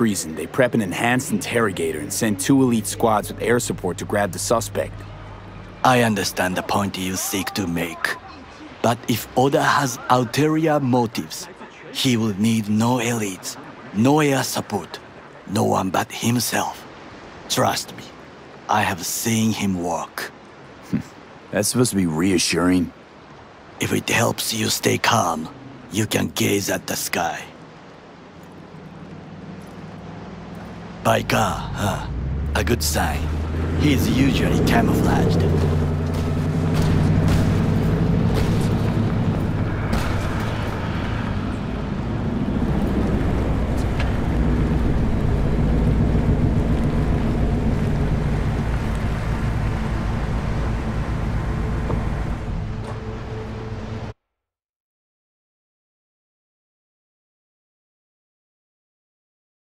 treason, they prep an enhanced interrogator and send 2 elite squads with air support to grab the suspect. I understand the point you seek to make. But if Oda has ulterior motives, he will need no elites, no air support, no one but himself. Trust me, I have seen him work. That's supposed to be reassuring. If it helps you stay calm, you can gaze at the sky. By God, huh? A good sign. He's usually camouflaged.